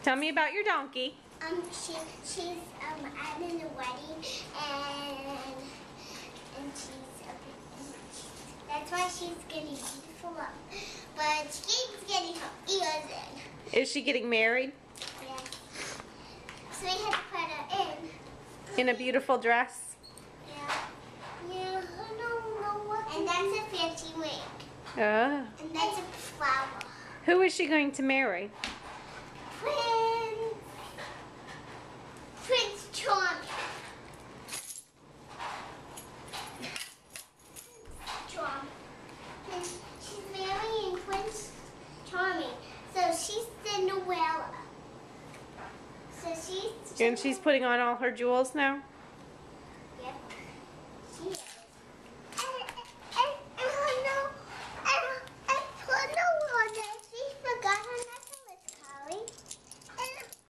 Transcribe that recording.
Tell me about your donkey. She's at a wedding, and that's why she's getting beautiful up. But she's getting her ears in. Is she getting married? Yes. So we have to put her in. In a beautiful dress? Yeah. Yeah, I don't know what. And that's a fancy ring. Oh. And that's a flower. Who is she going to marry? Prince Charming. She's marrying Prince Charming. So she's Cinderella. And she's putting on all her jewels now?